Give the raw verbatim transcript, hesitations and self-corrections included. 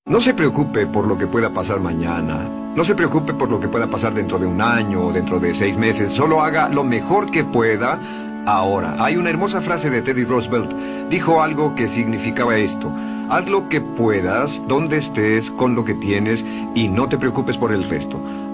No se preocupe por lo que pueda pasar mañana. No se preocupe por lo que pueda pasar dentro de un año o dentro de seis meses. Solo haga lo mejor que pueda ahora. Hay una hermosa frase de Teddy Roosevelt. Dijo algo que significaba esto. Haz lo que puedas, donde estés, con lo que tienes, y no te preocupes por el resto.